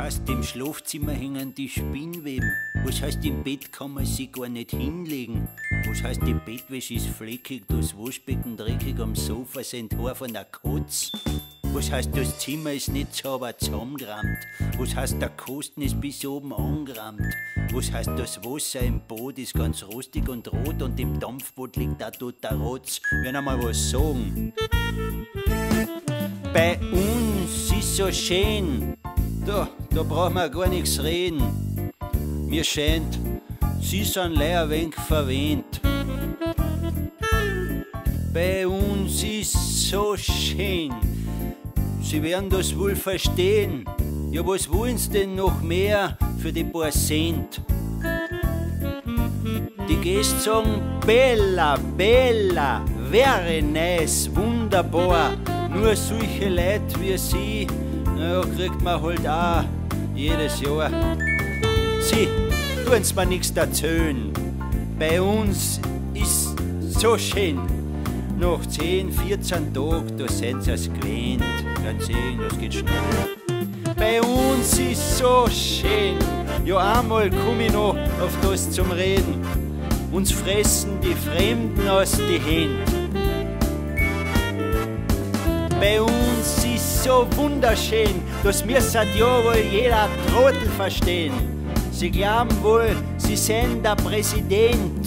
heißt, im Schlafzimmer hängen die Spinnweben? Was heißt, im Bett kann man sich gar nicht hinlegen? Was heißt, die Bettwäsche ist fleckig, das Waschbecken dreckig, am Sofa sind Haare von der Katz? Was heißt, das Zimmer ist nicht sauber zusammengerammt? Was heißt, der Kosten ist bis oben angerammt? Was heißt, das Wasser im Boot ist ganz rostig und rot und im Dampfboot liegt auch dort der Rotz? Wenn einmal was sagen. Bei uns ist so schön, da brauchen wir gar nichts reden. Mir scheint, sie sind leider ein wenig verwöhnt. Bei uns ist so schön, sie werden das wohl verstehen. Ja, was wollen sie denn noch mehr für die paar Cent? Die Gäste sagen, Bella, Bella, very nice, wunderbar. Nur solche Leute wie sie, naja, kriegt man halt auch jedes Jahr. Sie tun's mir nichts erzählen. Bei uns ist so schön. Nach 10, 14 Tagen, da sind sie es gewöhnt. Dann sehen, das geht schnell. Bei uns ist so schön. Ja, einmal komm ich noch auf das zum Reden. Uns fressen die Fremden aus die Hände. Bei uns ist so wunderschön, das müsste ja wohl jeder Trottel verstehen. Sie glauben wohl, sie sind der Präsident.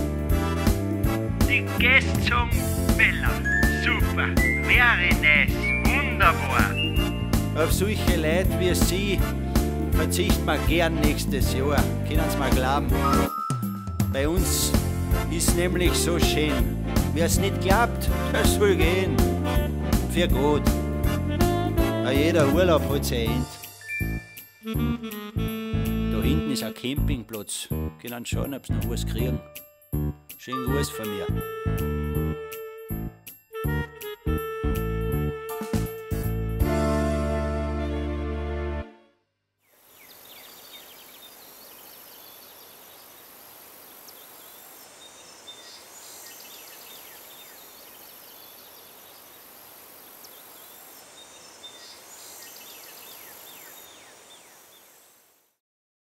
Die Gäste sagen, Bella, super, very nice, wunderbar. Auf solche Leute wie sie verzichten wir gern nächstes Jahr, können Sie mir glauben. Bei uns ist nämlich so schön. Wer es nicht glaubt, der soll gehen. Für gut. Auch jeder Urlaub hat sein Ende. Da hinten ist ein Campingplatz. Können schauen, ob sie noch was kriegen. Schönen Gruß von mir.